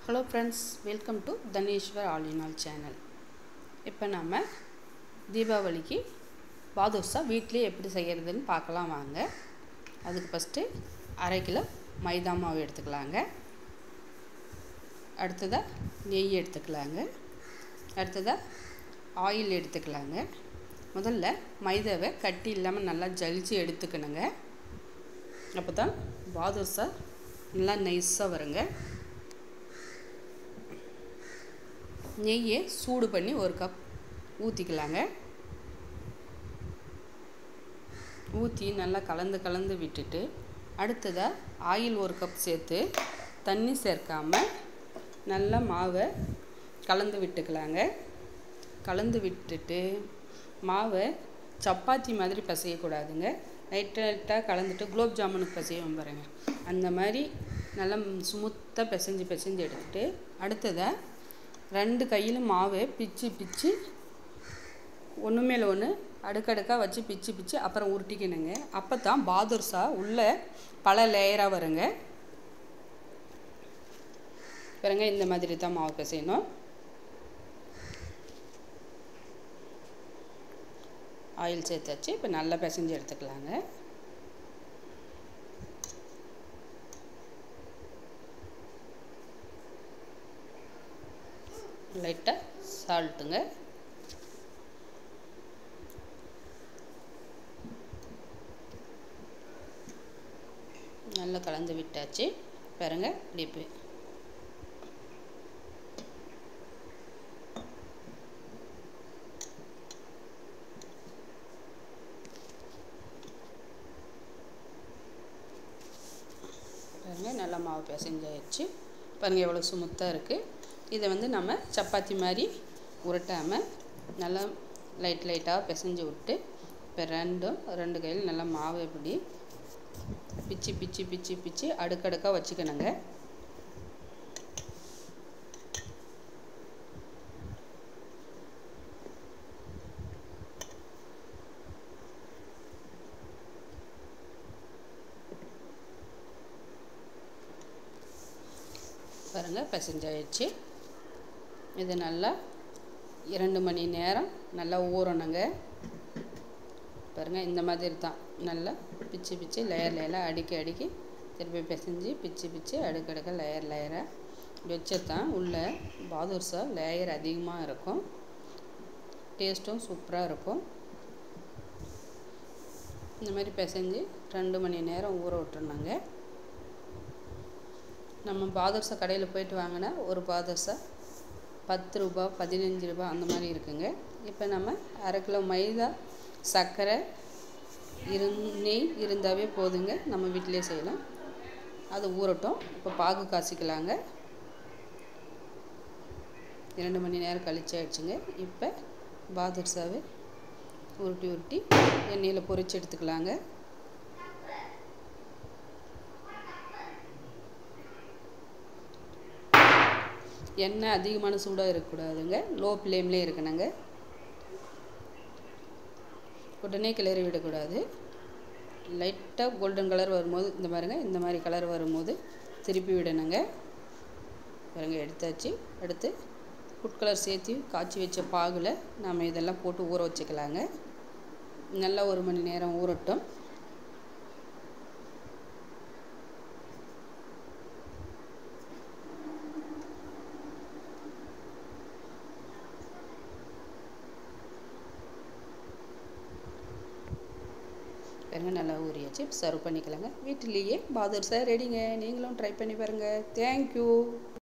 Hello friends, welcome to Dhaneshwar All in All channel. இப்போ நாம தீபாவளிக்கு badursa வீட்லயே எப்படி செய்யறதுன்னு பார்க்கலாம் வாங்க. அதுக்கு ஃபர்ஸ்ட் 1/2 கிலோ மைதா மாவு எடுத்துக்கலாங்க. அடுத்ததா நெய் எடுத்துக்கலாங்க. அடுத்ததா ஆயில் எடுத்துக்கலாங்க. முதல்ல மைதாவை கட்டி இல்லாம நல்லா ஜலிச்சு எடுத்துக்கணுங்க. அப்பதான் badursa நல்லா நைஸா வருங்க. நெய்யை சூடு பண்ணி 1 கப் ஊற்றிக்கலாங்க. ஊற்றி நல்லா கலந்து விட்டுட்டு அடுத்ததாக ஆயில் 1 கப் சேர்த்து தண்ணி சேர்க்காம நல்லா மாவை கலந்து விட்டுக்கலாங்க. கலந்து விட்டுட்டு மாவை சப்பாத்தி மாதிரி பிசையக்கூடாதுங்க. லைட்டாக கலந்துட்டு குலோப் ஜாமுனுக்கு பிசையும் பாருங்க, அந்த மாதிரி நல்லா ஸ்மூத்தாக பிசைஞ்சு எடுத்துட்டு அடுத்ததாக 2 கையிலும் மாவை பிச்சு ஒன்று மேலே ஒன்று அடுக்கடுக்காக வச்சு பிச்சு அப்புறம் உருட்டிக்கணுங்க. அப்போ தான் badursa உள்ள பல லேயராக வருங்க. பாருங்க, இந்த மாதிரி தான் மாவு பிசையணும். ஆயில் சேர்த்தாச்சு. இப்போ நல்லா பிசைஞ்சு எடுத்துக்கலாங்க. லைட்டாக சால்ட்டுங்க. நல்லா கலந்து விட்டாச்சு. பாருங்க, இப்படி பாருங்க, நல்லா மாவு பிசைஞ்சாச்சு. பாருங்க எவ்வளோ ஸ்மூத்தாக இருக்குது. இதை நம்ம சப்பாத்தி மாதிரி உருட்டாமல் நல்லா லைட்டாக பிசைஞ்சு விட்டு இப்போ ரெண்டு கையில் நல்லா மாவு இப்படி பிச்சு அடுக்கடுக்காக வச்சுக்கணுங்க. பாருங்க, பிசைஞ்சாயிடுச்சு. இது நல்லா 2 மணி நேரம் நல்லா ஊறணுங்க. பாருங்க, இந்த மாதிரி தான் நல்லா பிச்சு லேயராக அடுக்கி திருப்பி பிசைஞ்சு பிச்சு அடுக்கடுக்க லேயராக வச்சதான் உள்ள badursa லேயர் அதிகமாக இருக்கும். டேஸ்ட்டும் சூப்பராக இருக்கும். இந்த மாதிரி பிசைஞ்சு 2 மணி நேரம் ஊற விட்டுருணுங்க. நம்ம badursa கடையில் போயிட்டு வாங்கினா ஒரு badursa 10 ரூபாய் 15 ரூபாய் அந்த மாதிரி இருக்குங்க. இப்போ நம்ம 1/2 கிலோ மைதா, சர்க்கரை, நெய் இருந்தாவே போதுங்க. நம்ம வீட்டிலே செய்யலாம். அது ஊறட்டும். இப்போ பாகு காய்ச்சிக்கலாங்க. 2 மணி நேரம் கழிச்சாயிடுச்சுங்க. இப்போ badursaவை உருட்டி எண்ணெயில் பொரிச்சு எடுத்துக்கலாங்க. எண்ணெய் அதிகமான சூடாக இருக்கக்கூடாதுங்க. லோ ஃப்ளேம்லேயே இருக்கணுங்க. உடனே கிளறி விடக்கூடாது. லைட்டாக கோல்டன் கலர் வரும்போது இந்த மாதிரி கலர் வரும்போது திருப்பி விடணுங்க. பாருங்க, எடுத்தாச்சு. அடுத்து ஃபுட் கலர் சேர்த்து காய்ச்சி வச்ச பாகில் நாம் இதெல்லாம் போட்டு ஊற வச்சுக்கலாங்க. நல்லா 1 மணி நேரம் ஊறட்டும். நல்லா ஊறியாச்சு. சர்வ் பண்ணிக்கலாங்க. வீட்டிலேயே badursa ரெடிங்க. நீங்களும் ட்ரை பண்ணி பாருங்கள். தேங்க்யூ.